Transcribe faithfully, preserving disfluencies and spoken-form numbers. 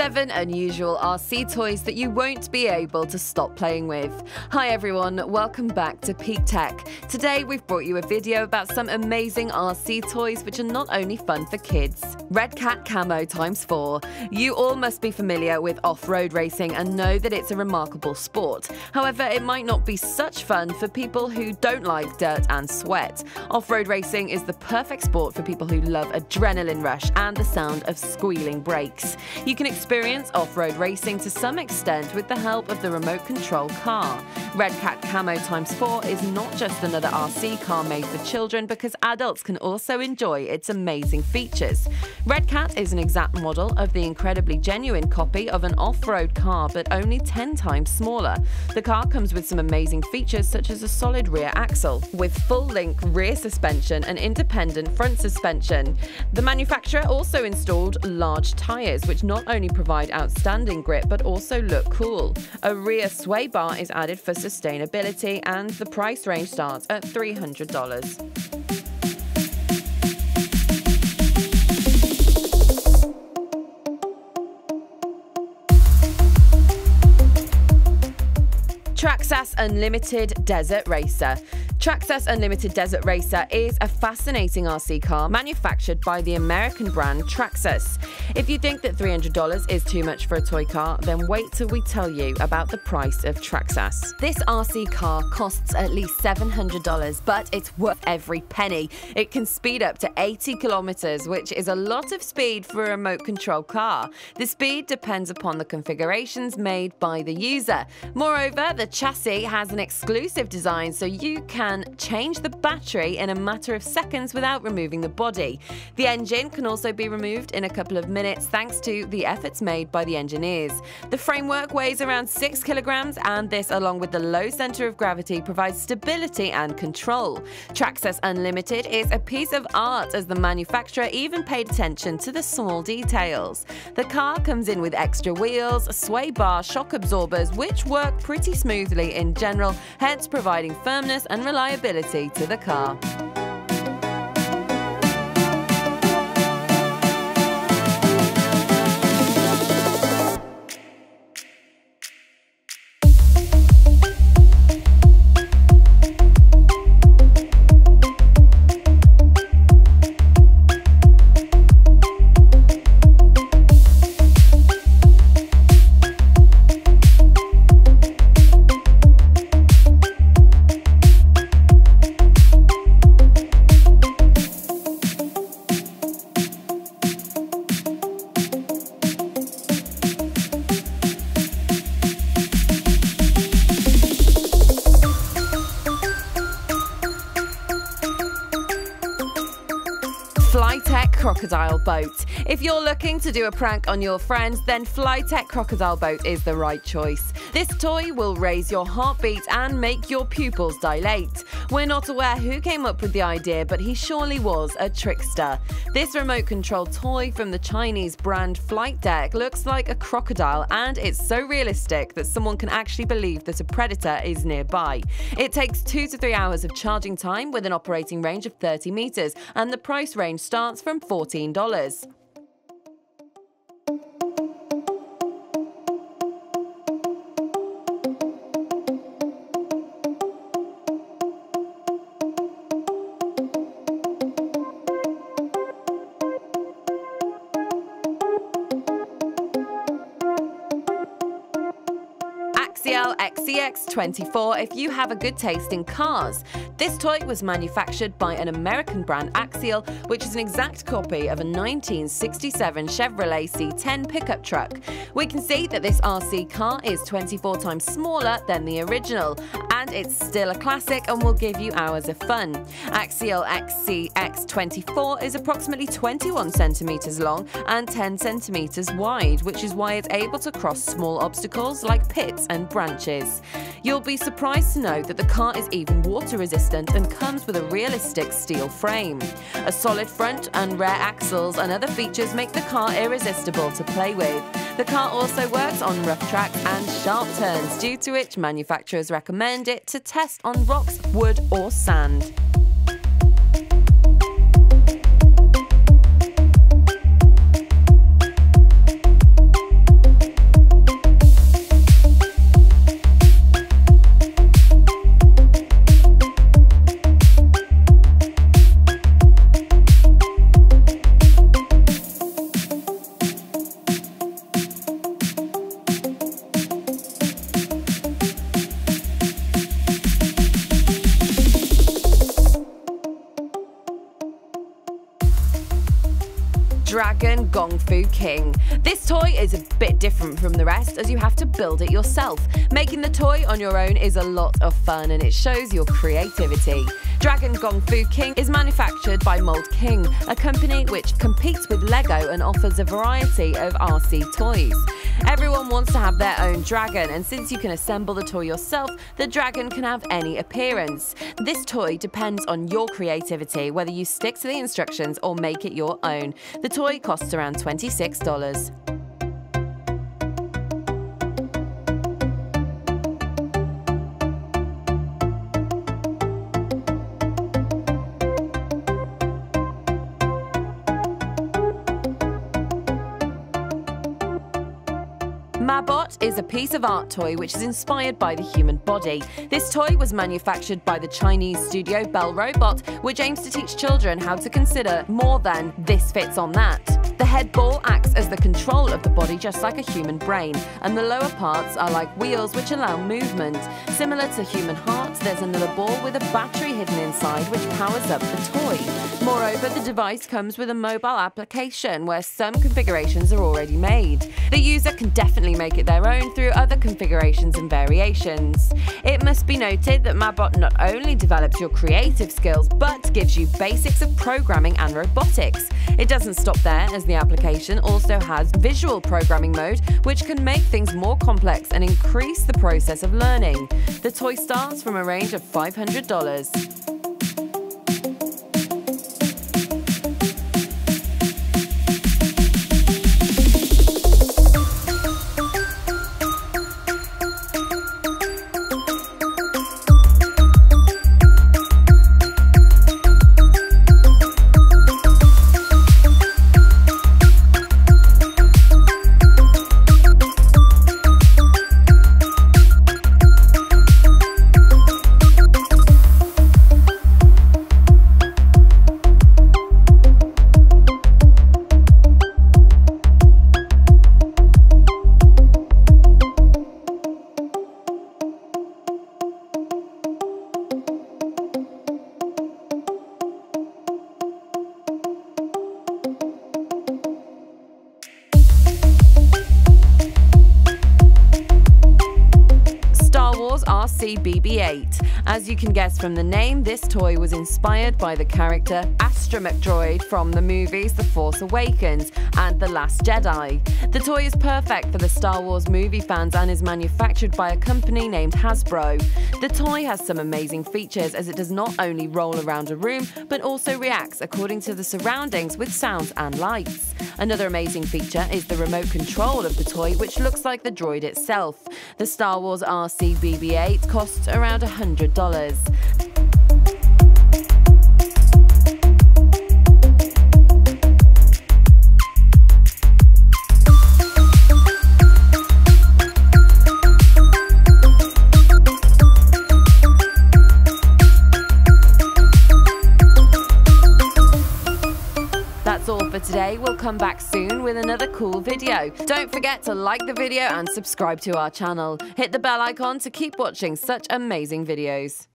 Seven unusual R C toys that you won't be able to stop playing with. Hi everyone, welcome back to Peak Tech. Today we've brought you a video about some amazing R C toys which are not only fun for kids. REDCAT Camo X four. You all must be familiar with off-road racing and know that it's a remarkable sport. However, it might not be such fun for people who don't like dirt and sweat. Off-road racing is the perfect sport for people who love adrenaline rush and the sound of squealing brakes. You can experience off-road racing to some extent with the help of the remote control car. REDCAT Camo X four is not just another R C car made for children because adults can also enjoy its amazing features. REDCAT is an exact model of the incredibly genuine copy of an off-road car, but only ten times smaller. The car comes with some amazing features such as a solid rear axle, with full-length rear suspension and independent front suspension. The manufacturer also installed large tyres, which not only provide outstanding grip but also look cool. A rear sway bar is added for sustainability, and the price range starts at three hundred dollars. TRAXXAS Unlimited Desert Racer. TRAXXAS Unlimited Desert Racer is a fascinating R C car manufactured by the American brand TRAXXAS. If you think that three hundred dollars is too much for a toy car, then wait till we tell you about the price of TRAXXAS. This R C car costs at least seven hundred dollars, but it's worth every penny. It can speed up to eighty kilometers, which is a lot of speed for a remote control car. The speed depends upon the configurations made by the user. Moreover, the chassis has an exclusive design, so you can change the battery in a matter of seconds without removing the body. The engine can also be removed in a couple of minutes thanks to the efforts made by the engineers. The framework weighs around six kilograms, and this, along with the low center of gravity, provides stability and control. TRAXXAS Unlimited is a piece of art, as the manufacturer even paid attention to the small details. The car comes in with extra wheels, sway bar, shock absorbers, which work pretty smoothly in general, hence providing firmness and reliability to the car. flytec Crocodile Boat. If you're looking to do a prank on your friends, then flytec Crocodile Boat is the right choice. This toy will raise your heartbeat and make your pupils dilate. We're not aware who came up with the idea, but he surely was a trickster. This remote control toy from the Chinese brand flytec looks like a crocodile, and it's so realistic that someone can actually believe that a predator is nearby. It takes two to three hours of charging time with an operating range of thirty meters, and the price range starts from fourteen dollars. AXIAL X X twenty-four if you have a good taste in cars. This toy was manufactured by an American brand, AXIAL, which is an exact copy of a nineteen sixty-seven Chevrolet C ten pickup truck. We can see that this R C car is twenty-four times smaller than the original, and it's still a classic and will give you hours of fun. AXIAL X X twenty-four is approximately twenty-one centimeters long and ten centimeters wide, which is why it's able to cross small obstacles like pits and branches. You'll be surprised to know that the car is even water resistant and comes with a realistic steel frame. A solid front and rear axles and other features make the car irresistible to play with. The car also works on rough tracks and sharp turns, due to which manufacturers recommend it to test on rocks, wood or sand. Dragon GONGFU King. This toy is a bit different from the rest as you have to build it yourself. Making the toy on your own is a lot of fun and it shows your creativity. Dragon GONGFU King is manufactured by Mold King, a company which competes with Lego and offers a variety of R C toys. Everyone wants to have their own dragon, and since you can assemble the toy yourself, the dragon can have any appearance. This toy depends on your creativity, whether you stick to the instructions or make it your own. The toy costs around twenty-six dollars. Mabot is a piece of art toy which is inspired by the human body. This toy was manufactured by the Chinese studio Bell Robot, which aims to teach children how to consider more than this fits on that. The head ball acts as the control of the body just like a human brain, and the lower parts are like wheels which allow movement. Similar to human hearts, there's another ball with a battery hidden inside which powers up the toy. Moreover, the device comes with a mobile application where some configurations are already made. The user can definitely make it their own through other configurations and variations. It must be noted that Mabot not only develops your creative skills but gives you basics of programming and robotics. It doesn't stop there, as the application also has visual programming mode, which can make things more complex and increase the process of learning. The toy starts from a range of five hundred dollars. R C B eight. As you can guess from the name, this toy was inspired by the character Astromech from the movies The Force Awakens and The Last Jedi. The toy is perfect for the Star Wars movie fans and is manufactured by a company named Hasbro. The toy has some amazing features as it does not only roll around a room but also reacts according to the surroundings with sounds and lights. Another amazing feature is the remote control of the toy, which looks like the droid itself. The Star Wars R C B eight costs around one hundred dollars. That's all for today. We'll come back soon with another cool video. Don't forget to like the video and subscribe to our channel. Hit the bell icon to keep watching such amazing videos.